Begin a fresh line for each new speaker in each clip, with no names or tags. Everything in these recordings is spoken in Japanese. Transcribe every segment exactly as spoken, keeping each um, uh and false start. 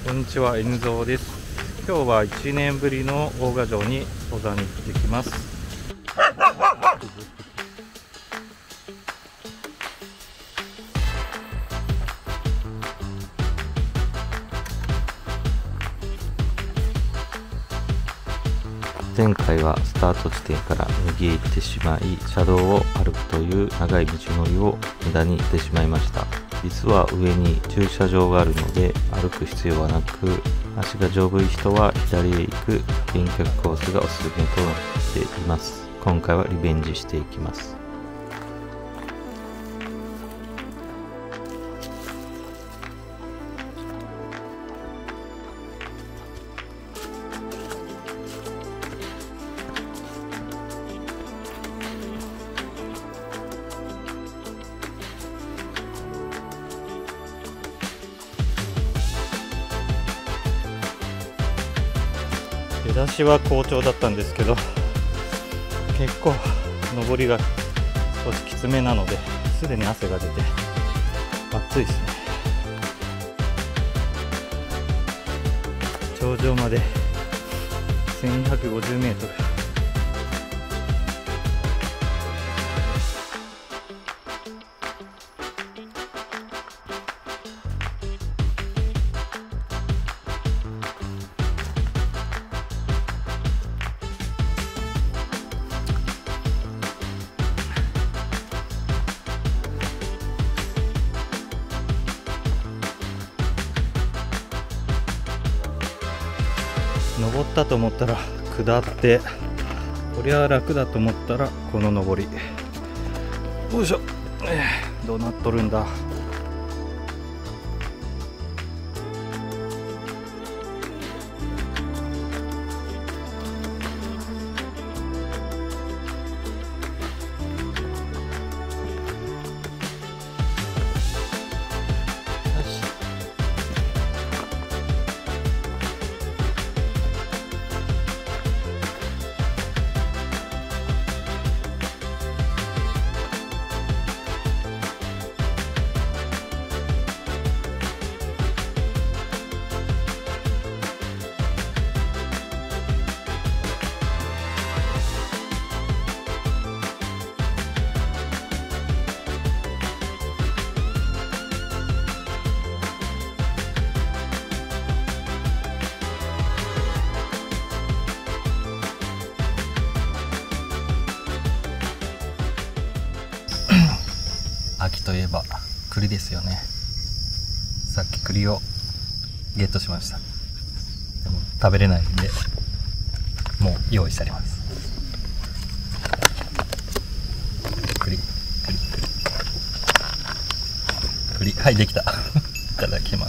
こんにちは、N ゾウです。今日はいちねんぶりの大賀城に登山に行ってきます。前回はスタート地点から右へ行ってしまい、車道を歩くという長い道のりを無駄にしてしまいました。実は上に駐車場があるので歩く必要はなく、足が丈夫い人は左へ行く遠脚コースがおすすめとなっています。今回はリベンジしていきます。出だしは好調だったんですけど、結構上りが少しきつめなので、すでに汗が出て暑いですね。頂上までせんひゃくごじゅうメートル。登ったと思ったら下って、こりゃ楽だと思ったらこの上り。よいしょ、えー、どうなっとるんだ。秋といえば栗ですよね。さっき栗をゲットしました。でも食べれないんで、もう用意してあります。栗栗栗栗、はい、できた。いただきます。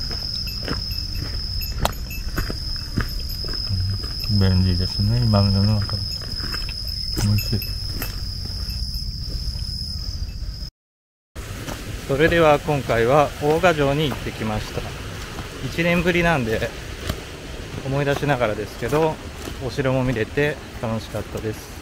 便利ですね、今の世の中。おいしい。それでは今回は大賀城に行ってきました。いちねんぶりなんで思い出しながらですけど、お城も見れて楽しかったです。